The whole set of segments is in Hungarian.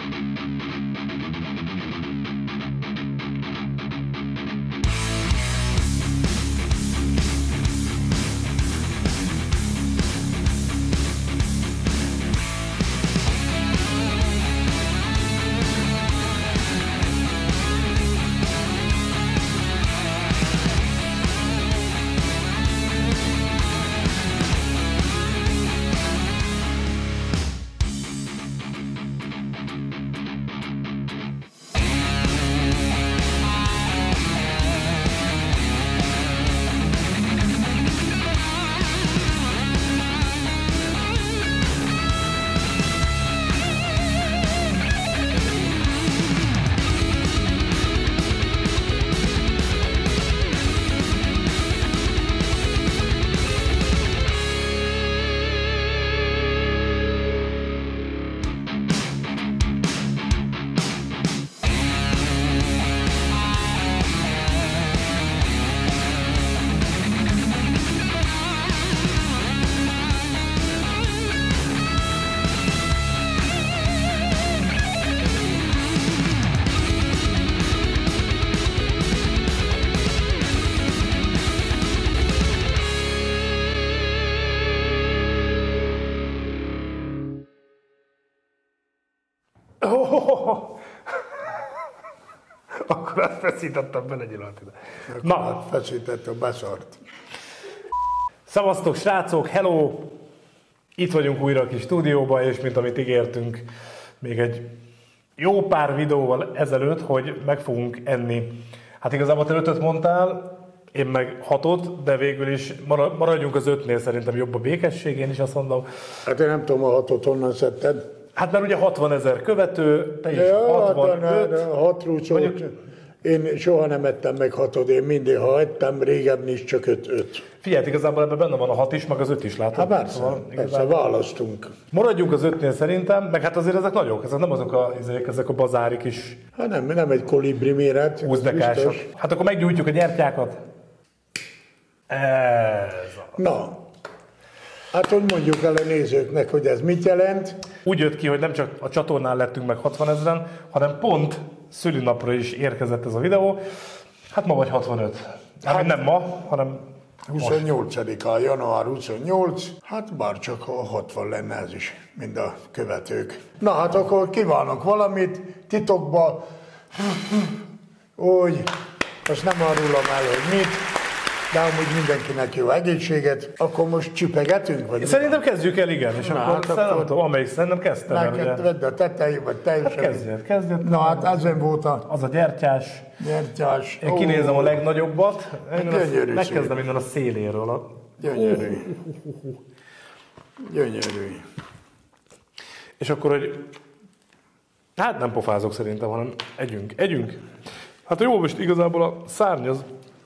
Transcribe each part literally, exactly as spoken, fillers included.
Oh, akkor átfeszítettem bele nyilat ide. Na, feszített a beszart. Szevasztok srácok, hello! Itt vagyunk újra a kis stúdióban, és mint amit ígértünk még egy jó pár videóval ezelőtt, hogy meg fogunk enni. Hát igazából te ötöt mondtál, én meg hatot, de végül is maradjunk az ötnél, szerintem jobb a békesség, én is azt mondom. Hát én nem tudom, a hatot honnan szedted. Hát mert ugye hatvanezer követő, te is ja, hatvanöt. Hát, hat rúcsot. Én soha nem ettem meg hatod, én mindig, ha ettem, régebben is csak öt öt. Figyelj, igazából ebben benne van a hat is, meg az öt is, látod? Hát persze, szóval, persze, választunk. Maradjunk az ötnél szerintem, meg hát azért ezek nagyok, ezek nem azok a, ezek, ezek a bazárik is. Hát nem, nem egy kolibri méret. húsz. Hát akkor meggyújtjuk a gyertyákat. Ez a... Na, hát hogy mondjuk el a nézőknek, hogy ez mit jelent? Úgy jött ki, hogy nem csak a csatornán lettünk meg hatvanezren, hanem pont szülinapra is érkezett ez a videó. Hát ma vagy hatvanöt. Hát nem ma, hanem huszonnyolcadika, január huszonnyolc, hát bár csak a hatvan lenne ez is, mind a követők. Na hát akkor kívánok valamit, titokba, úgy, most nem árulom el, hogy mit, de amúgy mindenkinek jó egészséget, akkor most csüpegetünk? Vagy szerintem kezdjük el, igen, és na, akkor, hát akkor nem tudom, amelyik szerintem kezdtem el, ugye. Vedd a tetején, vagy teljesen. Hát kezdjed, kezdjed. Na hát ezen volt a... Az a gyertyás. Gyertyás. Én kinézem a legnagyobbat. Gyönyörű. Megkezdem innen a széléről. A... Gyönyörű. Gyönyörű. És akkor, hogy... Hát nem pofázok szerintem, hanem együnk. Együnk. Hát jó, most igazából a szárny az...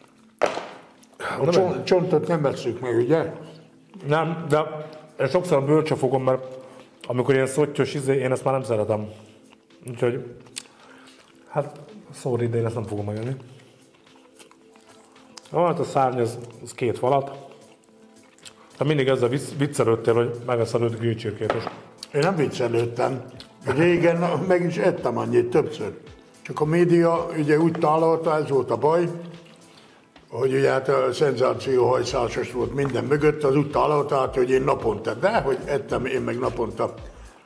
A csont, csontot nem vesszük meg, ugye? Nem, de én sokszor a bőrcse fogom, mert amikor ilyen szottyos izé, én ezt már nem szeretem. Úgyhogy, hát sorry, de én ezt nem fogom megenni. Hát a szárny, az, az két falat. Hát mindig ezzel viccelődtél, hogy megveszed öt grillcsirkét. Én nem viccelődtem. Régen meg is ettem annyit, többször. Csak a média ugye úgy tálalta, ez volt a baj, hogy ugye hát a szenzációhajszásos volt minden mögött, az úgy tálalta, hogy én naponta, de hogy ettem én meg naponta.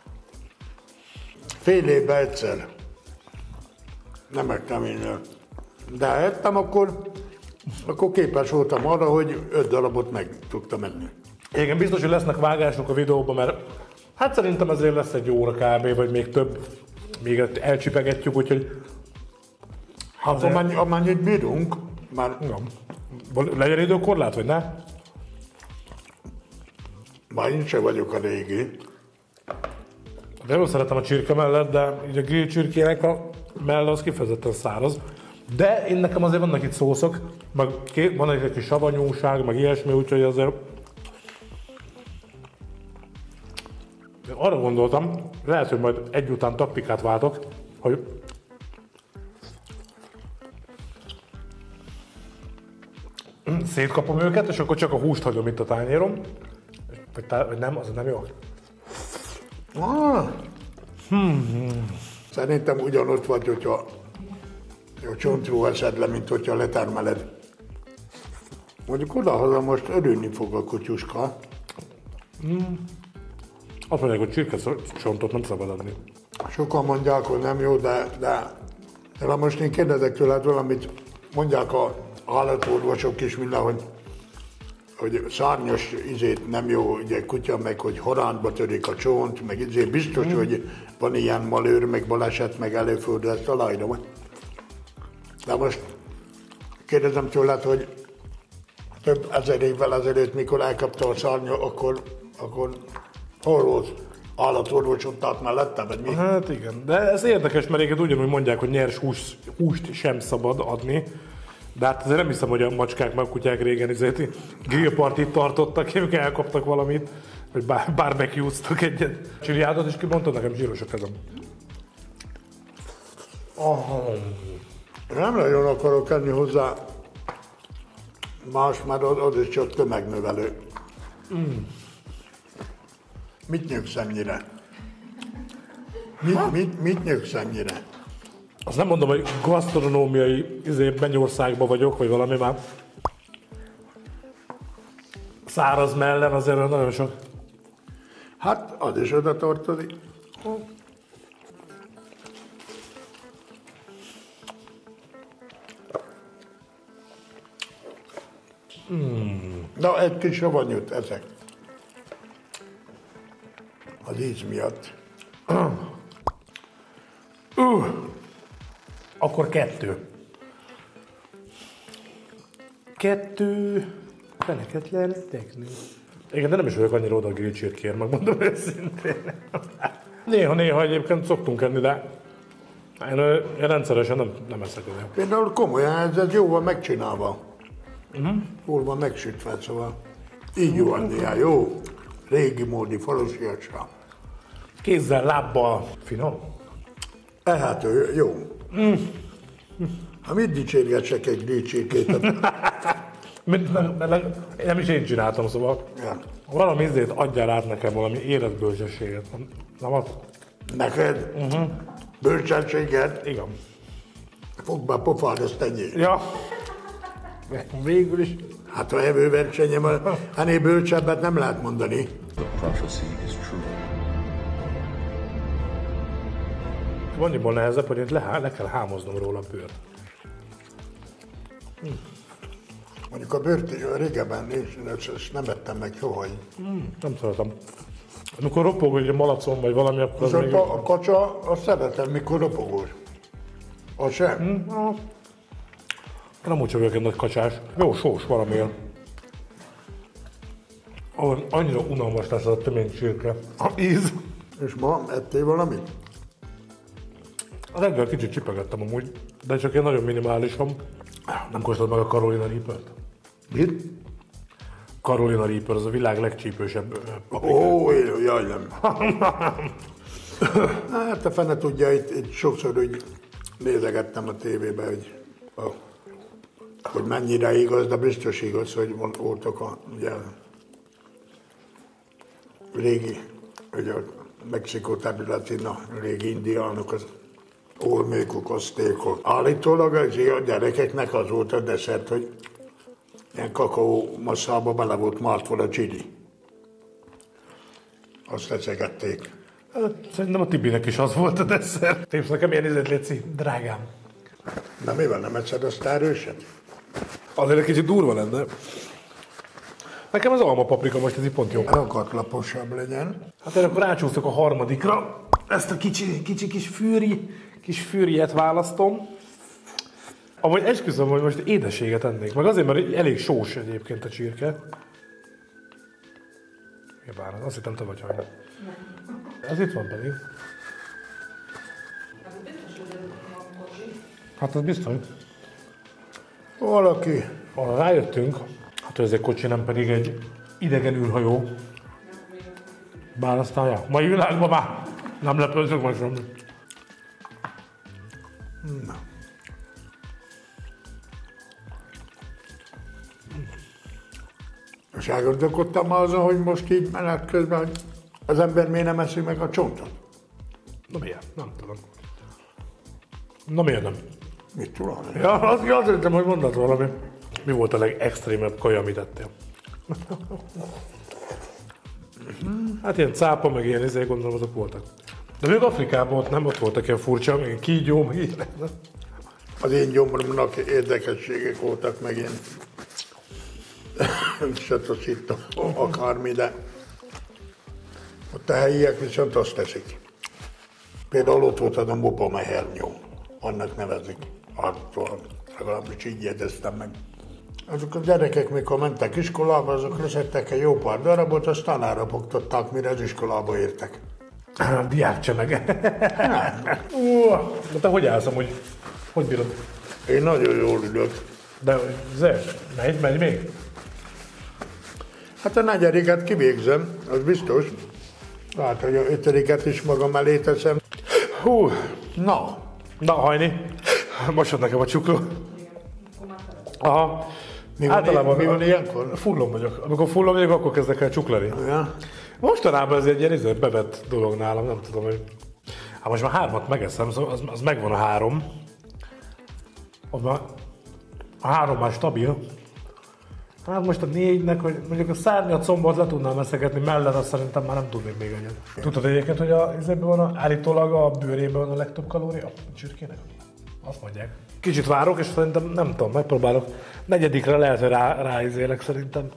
Fél évben egyszer. Nem ettem én. De ha ettem, akkor, akkor képes voltam arra, hogy öt darabot meg tudtam enni. Igen, biztos, hogy lesznek vágások a videóban, mert hát szerintem ezért lesz egy óra kb. Vagy még több, még elcsipegetjük, úgyhogy... Hát amennyi, amennyit bírunk, már... Ja. Legyen időkorlát, vagy ne? Már én sem vagyok a régi. De jól szeretem a csirke mellett, de így a grill csirkének a melle az kifejezetten száraz. De én nekem azért vannak itt szószok, meg van egy kis savanyúság, meg ilyesmi, úgyhogy azért... Én arra gondoltam, lehet, hogy majd egy után taktikát váltok, hogy szétkapom őket, és akkor csak a húst hagyom itt a tányérom. Vagy, tá- vagy nem, az nem jó. Ah. Hmm. Szerintem ugyanott vagy, hogyha a csontról eszed le, mint hogyha letermeled. Mondjuk odahaza most örülni fog a kutyuska. Mm. Azt mondják, hogy csirkecsontot nem szabad adni. Sokan mondják, hogy nem jó, de, de, de most én kérdezek tőled valamit, mondják a állatorvosok is minden, hogy, hogy szárnyas izét nem jó, ugye kutya, meg hogy harántba törik a csont, meg izé biztos, mm. hogy van ilyen malőr, meg baleset, meg előfordul, ezt aláírom. De most kérdezem tőled, hogy több ezer évvel ezelőtt, mikor elkapta a szárnya, akkor, akkor hol volt? Állatorvosot állt mellette, vagy mi? Hát igen, de ez érdekes, mert egyébként ugyanúgy mondják, hogy nyers hús, húst sem szabad adni. De hát azért nem hiszem, hogy a macskák meg a kutyák régen izét grillpartit tartottak, amikor elkaptak valamit, vagy barbecue-ztak egyet. Csiliádot is kimondtad, nekem zsíros a kezem. Aha. Nem nagyon akarok enni hozzá más, mert az, az is csak tömegnövelő. Mm. Mit nyögsz ennyire? Mit, mit, mit nyögsz ennyire? Azt nem mondom, hogy gasztronómiai izé, Mennyországban vagyok, vagy valami már száraz mellen azért nagyon sok. Hát, az is oda tartozik. Mm. Na, egy kis savanyút ezek. Az íz miatt. Uh. Akkor kettő. Kettő... Feneketlen teknő. Igen, de nem is vagyok annyira oda a grillcsirkér, megmondom őszintén. Néha-néha egyébként szoktunk enni, de én, én rendszeresen nem, nem eszek oda. Például komolyan, ez, ez jó van megcsinálva. Uh-huh. Jól van megsütve, szóval így jó ennél, jó? Régi módi falusiasra. Kézzel, lábbal. Finom? Ehető, jó. Mm. Ha mit dicsérgessek egy grillcsirkét? Nem is én csináltam, szóval ja. Valami ízét adjál át nekem, valami életbölcsességet. Nem az? Neked? Uh-huh. Bölcsességet? Igen. Fogd be a pofád, ezt tegyél. Ja. Végül is. Hát ha evőversenyem, ennél bölcsebbet nem lehet mondani. Annyiból nehezebb, hogy le, le kell hámoznom róla a bőrt. Hm. Mondjuk a bőrt régebben és nem ettem meg soha. Mm, nem szeretem. Amikor ropog, hogy a malacon vagy valami, akkor az, az még... A, a kacsa, azt szeretem, mikor ropogós. Az sem. Mm, ah. Nem úgy vagyok egy nagy kacsás. Jó, sós valamilyen. Annyira unalmas lesz az a tömény csirke. A íz. És ma ettél valamit? A reggel kicsit csipegettem amúgy, de csak én nagyon minimálisan. Nem kóstoltad meg a Carolina Reaper-t? Mit? Carolina Reaper, az a világ legcsípősebb paprika. Ó, jaj, nem. Hát a fene tudja, itt, itt sokszor úgy nézegettem a tévébe, hogy, hogy mennyire igaz, de biztos igaz, hogy voltak a ugye, régi, ugye a Mexikó területén a régi indiánok, az olmékok, aztékok. Állítólag a gyerekeknek az volt a desszert, hogy ilyen kakaó masszába bele volt mártva a chili. Azt leszegették. Szerintem a Tibinek is az volt a desszert. Tépsz nekem ilyen izet, létszi, drágám. De mivel nem eszed azt erőset? Azért egy kicsit durva lenne. Nekem az alma paprika most ez így pont jó. Rakatlaposabb legyen. Hát én akkor átsúszok a harmadikra. Ezt a kicsi, kicsi kis fűri, kis fűriet választom. Amúgy esküszöm, hogy most édességet ennék. Meg azért, mert elég sós egyébként a csirke. Ja, bár, azt hittem te vagy hajna. Ez itt van pedig. Hát az biztos. Valaki. Arra rájöttünk, hát hogy ez egy kocsi, nem pedig egy idegen űrhajó. Bár aztán, ja, mai világban már nem lepőzök meg semmi. Na. És elgondolkodtam már azon, hogy most így menet közben az ember miért nem eszi meg a csontot? Na miért? Nem tudom. Na miért nem? Mit tudom? Ja, azt, azt hittem, hogy mondasz valami. Mi volt a legextrémebb kaja, amit ettél? Hát ilyen cápa, meg ilyen izé, gondolom, azok voltak. De még Afrikában ott nem, ott voltak ilyen furcsa, még kígyó, meg ilyen. Az én gyomromnak érdekességek voltak meg én. Satosítom, akármi, de ott a helyiek viszont azt teszik. Például ott volt az a mopa mehernyó, annak nevezik. Attól legalábbis így jegyeztem meg. Azok a gyerekek, mikor mentek iskolába, azok leszettek egy jó pár darabot, azt tanára bogtatták, mire az iskolába értek. Diákcsemege. De te hogy állsz amúgy? Hogy bírod? Én nagyon jól ülök. De Zé, megy, megy még? Hát a negyediket kivégzem, az biztos. Hát, hogy a ötödiket is magam elé teszem. Hú, Na, na hajni. Mosod nekem a csukló. Aha. mi van, Általában mi van ilyenkor? fullon vagyok. Amikor fullon vagyok, akkor kezdek el csuklani. Ja. Mostanában ez egy ilyen izé, bevett dolog nálam, nem tudom, hogy... Hát most már hármat megeszem, szóval az, az megvan a három. Az már... A három már stabil. Hát most a négynek, hogy mondjuk a szárnyat combot le tudnám eszegetni mellett, azt szerintem már nem tudnék még egyet. Tudtad egyébként, hogy a, izében van a, állítólag a bőrében van a legtöbb kalória a csirkének? Azt mondják. Kicsit várok, és szerintem nem tudom, megpróbálok. Negyedikre lehet, hogy rá, ráizélek szerintem.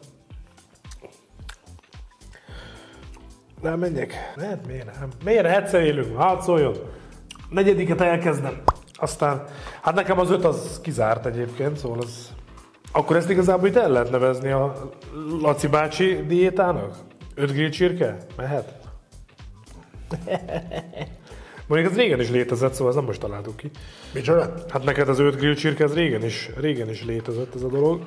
Nem menjek? Hát miért nem? Miért egyszer élünk? Hát szóljon. Negyediket elkezdem. Aztán, hát nekem az öt az kizárt egyébként, szóval az... Akkor ezt igazából itt el lehet nevezni a Laci bácsi diétának? Öt grill csirke? Mehet? Mondjuk ez régen is létezett, szóval ez nem most találtuk ki. Micsoda? Hát neked az öt grill csirke, ez régen is, régen is létezett ez a dolog.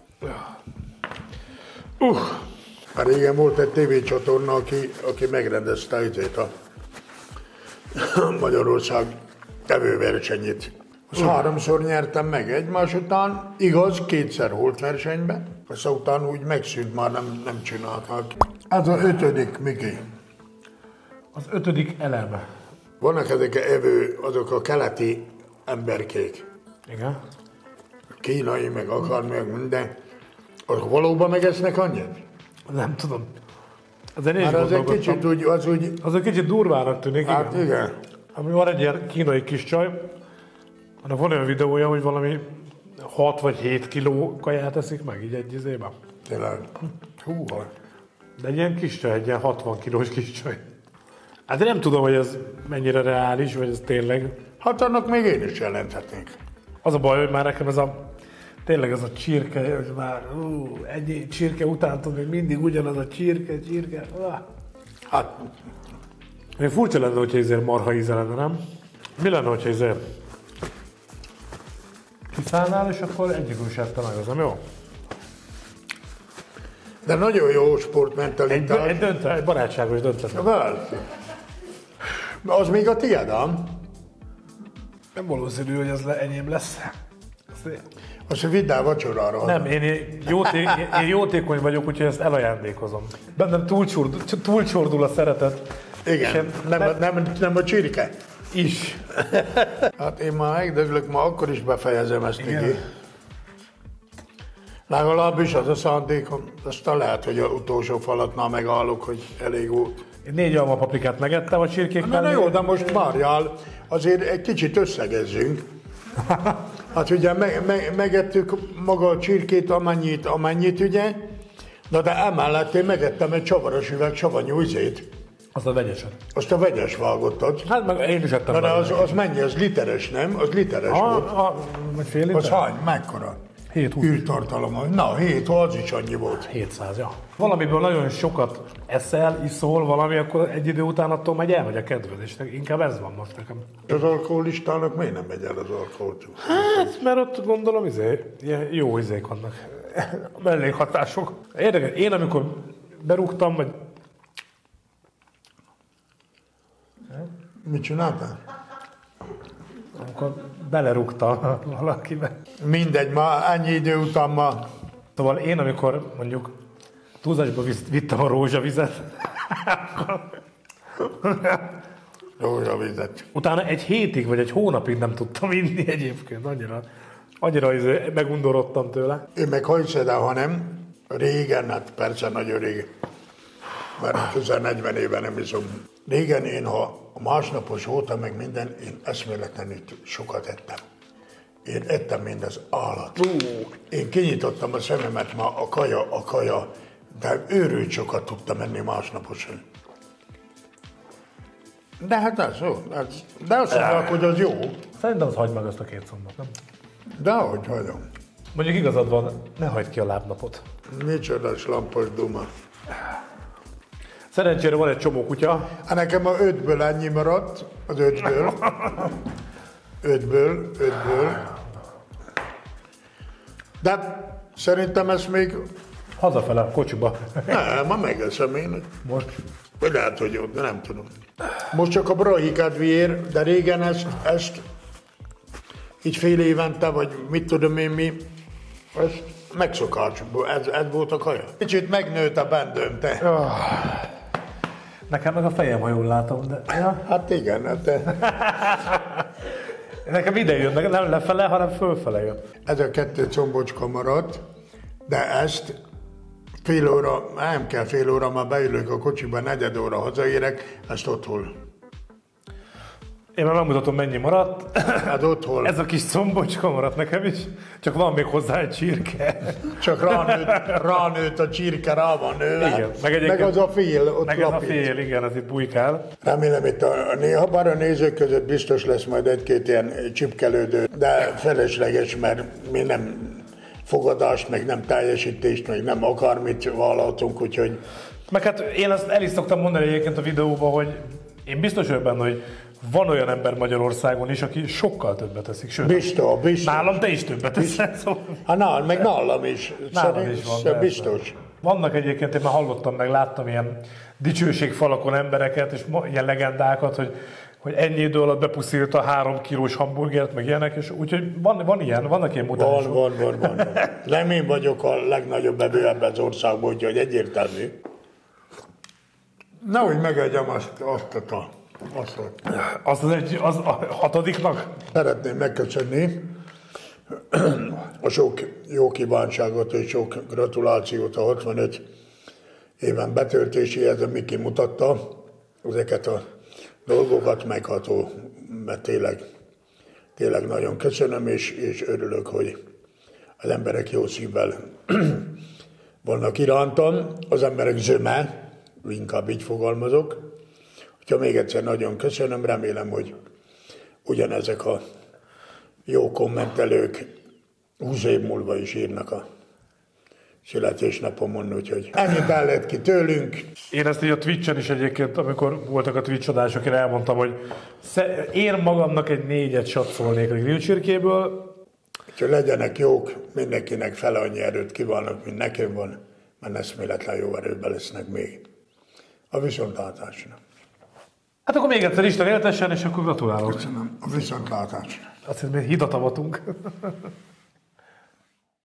Uh. Hát régen volt egy tévécsatorna, aki, aki megrendezte itt a Magyarország evőversenyét. Azt uh. háromszor nyertem meg egymás után, igaz, kétszer volt versenyben, aztán utána úgy megszűnt, már nem, nem csinálták. Ez az ötödik, Miki. Az ötödik elem. Vannak ezek a evő, azok a keleti emberkék. Igen. Kínai, meg akármi, meg minden. Azok valóban megesznek annyit? Nem tudom. Azért Már az egy kicsit úgy, az úgy... Az egy kicsit durvának tűnik, Hát igen. igen. Ami van egy ilyen kínai kis csaj, annak van olyan videója, hogy valami hat vagy hét kiló kaját eszik meg így egy izében. Tényleg. Húha. De egy ilyen kis csaj, egy ilyen hatvan kilós kis csaj. Hát én nem tudom, hogy ez mennyire reális, vagy ez tényleg. Hát annak még én is jelenthetnék. Az a baj, hogy már nekem ez a tényleg ez a csirke, hogy már ú, egy csirke után tudom, még mindig ugyanaz a csirke, csirke. Uh. Hát, Még furcsa lenne, hogyha ezért marha íze lenne, nem? Mi lenne, hogyha ezért kiszállnál, és akkor egyikül sette meg, az nem jó? de nagyon jó Egy, sportmentalitás. egy, döntő, egy barátságos döntet. Vel. Az még a tiéd, ám? Nem valószínű, hogy ez le, enyém lesz. Azt- Azt vidd el vacsorára. Nem, én, jóté, én jótékony vagyok, úgyhogy ezt elajándékozom. Bennem túlcsordul, túlcsordul a szeretet. És Igen, én- nem, nem, nem, nem a csirke. Is. Hát én már megdöglök, ma akkor is befejezem ezt, Igen. Miki. Legalábbis az a szándékom. Aztán lehet, hogy a utolsó falatnál megállok, hogy elég volt. Én négy alma paprikát megettem a csirkék Na, na jó, de most várjál, azért egy kicsit összegezzünk. Hát ugye me, me, megettük maga a csirkét, amennyit, amennyit ugye, na de emellett én megettem egy csavaros üveg savanyú izét. Azt a vegyeset. Azt a vegyes vágottad. Hát meg én is ettem. Na de az, belőle. az mennyi? Az literes, nem? Az literes a, volt. a, vagy fél liter? Az hány? Mekkora? hét húsz. Űrtartalom. Na, hét, az is annyi volt. hétszáz, ja. Valamiből nagyon sokat eszel, iszol valami, akkor egy idő után attól megy elmegy a kedved, és inkább ez van most nekem. Az alkoholistának miért nem megy el az alkoholt? Hát, mert ott gondolom, izé, ilyen jó izék vannak. Mellékhatások. Érdekes, én amikor berúgtam, vagy Mit csináltál? amikor belerúgta valakibe. Mindegy, ma ennyi idő után ma. Szóval én, amikor mondjuk túlzásba visz- vittem a rózsavizet, akkor Rózsavizet. Utána egy hétig vagy egy hónapig nem tudtam inni egyébként, annyira, annyira izé megundorodtam tőle. Én meg hogy szedem, ha nem, régen, hát persze nagyon régen, mert közel negyven éve nem iszom. Régen én, ha a másnapos voltam meg minden, én eszméletlenül sokat ettem. Én ettem, mint az állat. Én kinyitottam a szememet, ma a kaja, a kaja, de őrült sokat tudtam enni másnaposan. De hát az jó, az, de azt mondják, hogy az jó. Szerintem az hagyd meg azt a két szombot, nem? De ahogy hagyom. Mondjuk igazad van, ne hagyd ki a lábnapot. Micsoda slampos duma. Szerencsére van egy csomó kutya. Hát nekem a ötből ennyi maradt, az ötből. Ötből, ötből. De szerintem ezt még... Hazafele a kocsiba. Nem, ma megeszem én. Most. Vagy lehet, hogy ott, de nem tudom. Most csak a brahi kedvéért, de régen ezt, ezt így fél évente, vagy mit tudom én mi, ezt megszokás, ez, ez volt a kaja. Kicsit megnőtt a bendőm, te. Oh. Nekem meg a fejem, ha jól látom, de... Ja. Hát igen, hát te. Nekem ide jön, nem lefele, hanem fölfele jön. Ez a kettő combocska maradt, de ezt fél óra, nem kell fél óra, már beülök a kocsiba, negyed óra hazaérek, ezt otthon. Én már megmutatom, mennyi maradt. Hát otthon. Ez a kis combocska maradt nekem is, csak van még hozzá egy csirke. Csak ránőtt, ránőtt a csirke, rá van nőve. Igen, meg, meg az a fél ott meg lapít. ez a fél, igen, az itt bujkál. Remélem itt a, néha bár a nézők között biztos lesz majd egy-két ilyen csipkelődő, de felesleges, mert mi nem fogadást, meg nem teljesítést, meg nem akármit vállaltunk, úgyhogy... Meg hát én azt el is szoktam mondani egyébként a videóban, hogy én biztos vagyok benne, hogy van olyan ember Magyarországon is, aki sokkal többet teszik. Sőt, biztos, biztos. Nálam te is többet teszel. Szóval... Hát nálam, meg nálam is. Nálam Szerint, is van, biztos. Vannak egyébként, én már hallottam, meg láttam ilyen dicsőségfalakon embereket, és ilyen legendákat, hogy, hogy ennyi idő alatt bepuszította három kilós hamburgert, meg ilyenek, és úgyhogy van, van ilyen, vannak ilyen mutánsok. Van, van, van, van. Nem én vagyok a legnagyobb evő ebben az országban, úgyhogy egyértelmű. Nehogy megegyem azt, azt a azt az, az egy, az a hatodiknak? Szeretném megköszönni a sok jó kívánságot és sok gratulációt a hatvanöt éven betöltéséhez, ami kimutatta ezeket a dolgokat, megható, mert tényleg, tényleg nagyon köszönöm, és, és örülök, hogy az emberek jó szívvel vannak irántam, az emberek zöme, inkább így fogalmazok. Ha még egyszer nagyon köszönöm, remélem, hogy ugyanezek a jó kommentelők húsz év múlva is írnak a születésnapomon, úgyhogy ennyit el lett ki tőlünk. Én ezt így a Twitch-en is egyébként, amikor voltak a Twitch adások, én elmondtam, hogy én magamnak egy négyet satszolnék a grillcsirkéből. Úgyhogy legyenek jók, mindenkinek fele annyi erőt kívánok, mint nekem van, mert eszméletlen jó erőben lesznek még. A viszontlátásra. Hát akkor még egyszer Isten éltessen, és akkor gratulálok. Köszönöm. A viszontlátásra. Azt hiszem, hidat avatunk.